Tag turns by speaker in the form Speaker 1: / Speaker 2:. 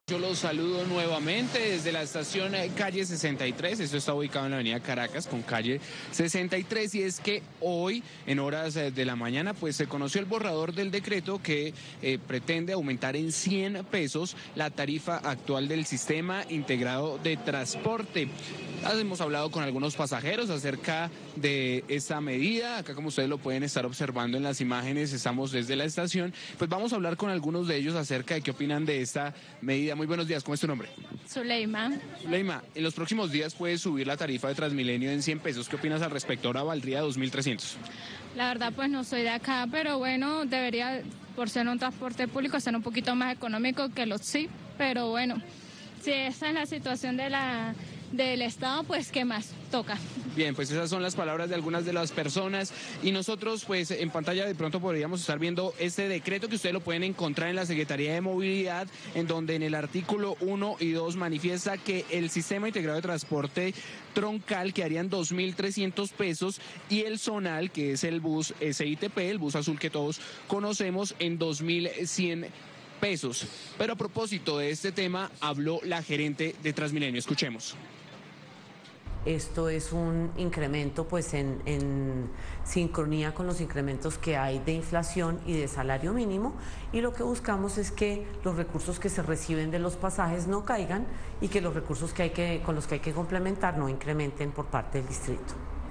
Speaker 1: Yo los saludo nuevamente desde la estación calle 63, esto está ubicado en la avenida Caracas con calle 63 y es que hoy en horas de la mañana pues se conoció el borrador del decreto que pretende aumentar en 100 pesos la tarifa actual del sistema integrado de transporte. Hemos hablado con algunos pasajeros acerca de esta medida, acá como ustedes lo pueden estar observando en las imágenes, estamos desde la estación, pues vamos a hablar con algunos de ellos acerca de qué opinan de esta medida. Muy buenos días, ¿cómo es tu nombre?
Speaker 2: Zuleima.
Speaker 1: Zuleima, en los próximos días puede subir la tarifa de Transmilenio en 100 pesos, ¿qué opinas al respecto? Ahora valdría 2.300.
Speaker 2: La verdad pues no soy de acá, pero bueno, debería, por ser un transporte público, ser un poquito más económico que los sí, pero bueno, si esa es la situación del Estado, pues ¿qué más? Toca.
Speaker 1: Bien, pues esas son las palabras de algunas de las personas y nosotros pues en pantalla de pronto podríamos estar viendo este decreto que ustedes lo pueden encontrar en la Secretaría de Movilidad, en donde en el artículo 1 y 2 manifiesta que el sistema integrado de transporte troncal quedarían 2.300 pesos y el zonal, que es el bus SITP, el bus azul que todos conocemos, en 2.100 pesos. Pero a propósito de este tema habló la gerente de Transmilenio, escuchemos.
Speaker 3: Esto es un incremento pues en sincronía con los incrementos que hay de inflación y de salario mínimo, y lo que buscamos es que los recursos que se reciben de los pasajes no caigan y que los recursos con los que hay que complementar no incrementen por parte del distrito.